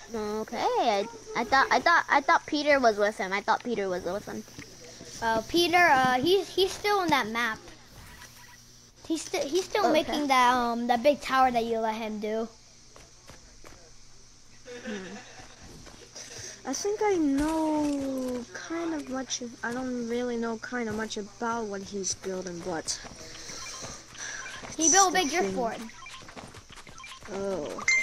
Okay, I thought Peter was with him. I thought Peter was with him. Peter, he's still on that map. He's still Okay. making that big tower that you let him do. I think I know kind of much. I don't really know kind of much about what he's building, but He built a big driftboard. oh.